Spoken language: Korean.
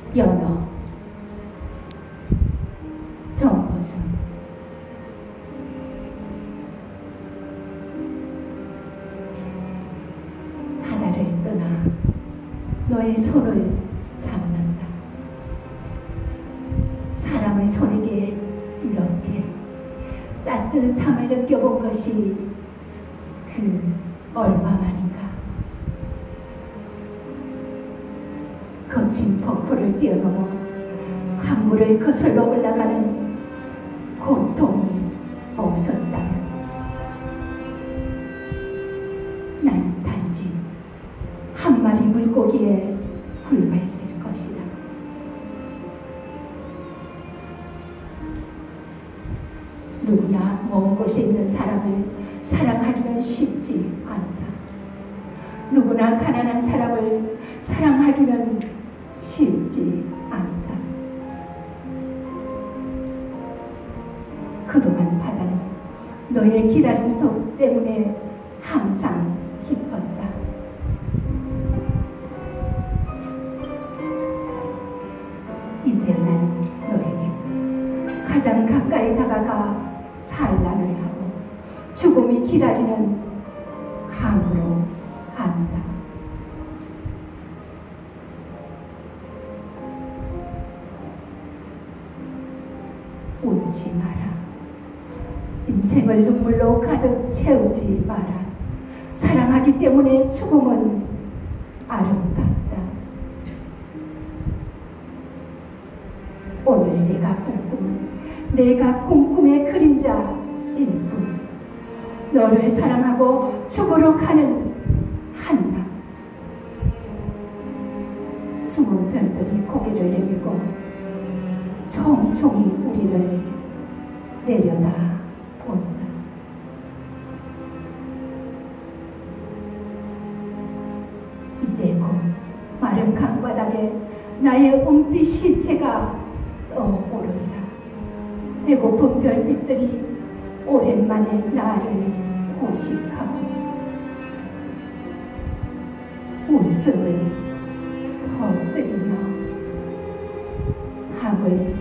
연어, 정보승, 바다를 떠나 너의 손을 잡는다. 사람의 손에게 이렇게 따뜻함을 느껴본 것이 그 얼마만인가. 거친 폭포를 뛰어넘어 강물을 거슬러 올라가는 고통이 없었다면 나는 단지 한 마리 물고기에 불과했을 것이다. 누구나 먼 곳에 있는 사람을 사랑하기는 쉽지 않다. 누구나 가난한 사람을 사랑하기는 쉽지 않다. 그동안 바다는 너의 기다림 속 때문에 항상 기뻤다. 이제 나는 너에게 가장 가까이 다가가 산란을 하고 죽음이 기다리는 강으로 간다. 울지 마라. 인생을 눈물로 가득 채우지 마라. 사랑하기 때문에 죽음은 아름답다. 오늘 내가 꿈꿈의 그림자일 뿐. 너를 사랑하고 죽으러 가는 한낮. 숨은 별들이 고개를 내밀고 총총히 우리를 내려다 본다. 이제 곧 마른 강바닥에 나의 은빛 시체가 떠오르리라. 배고픈 별빛들이 오랜만에 나를 호식하고 웃음을 퍼뜨리며 밤을